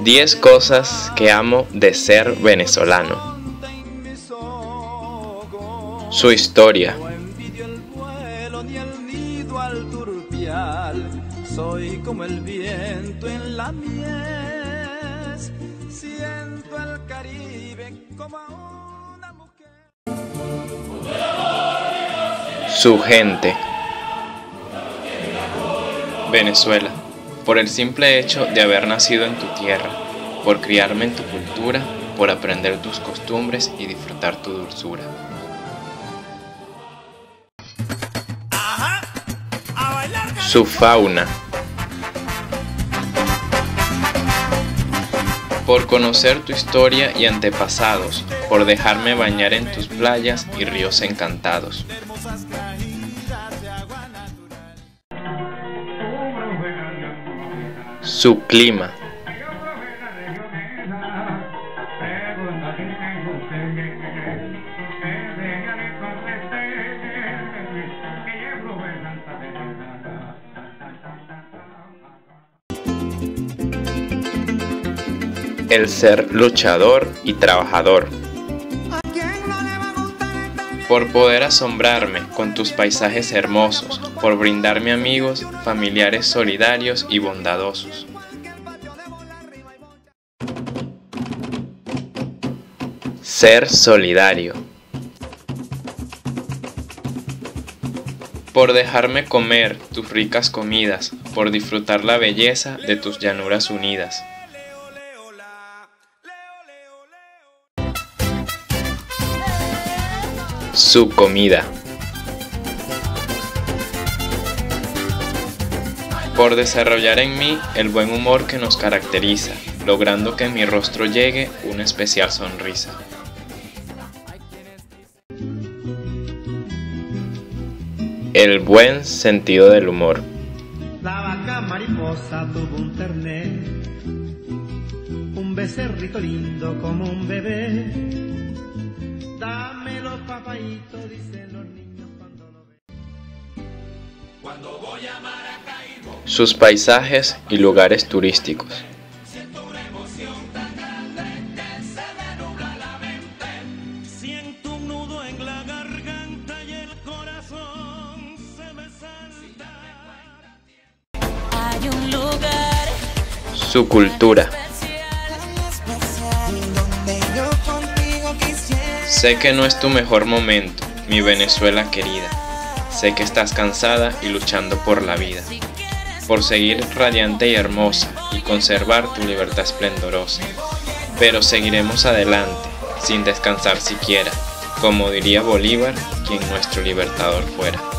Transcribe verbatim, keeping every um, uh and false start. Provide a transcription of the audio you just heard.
diez cosas que amo de ser venezolano. Su historia. Soy como el viento en la mies, siento el Caribe como una mujer. Su gente. Venezuela, por el simple hecho de haber nacido en tu tierra, por criarme en tu cultura, por aprender tus costumbres y disfrutar tu dulzura. Su fauna. Por conocer tu historia y antepasados, por dejarme bañar en tus playas y ríos encantados. Su clima. El ser luchador y trabajador. Por poder asombrarme con tus paisajes hermosos, por brindarme amigos, familiares solidarios y bondadosos. Ser solidario. Por dejarme comer tus ricas comidas, por disfrutar la belleza de tus llanuras unidas. Su comida. Por desarrollar en mí el buen humor que nos caracteriza, logrando que en mi rostro llegue una especial sonrisa. El buen sentido del humor. La vaca mariposa tuvo un terné, un becerrito lindo como un bebé. Dame los papaitos, dicen los niños cuando lo ven. Cuando voy a Maracaibo. Sus paisajes y lugares turísticos. Siento una emoción tan grande que se me nubla la mente. Siento un nudo en la garganta y el corazón se me salta. Hay un lugar. Su cultura. Sé que no es tu mejor momento, mi Venezuela querida. Sé que estás cansada y luchando por la vida, por seguir radiante y hermosa y conservar tu libertad esplendorosa. Pero seguiremos adelante, sin descansar siquiera, como diría Bolívar, quien nuestro libertador fuera.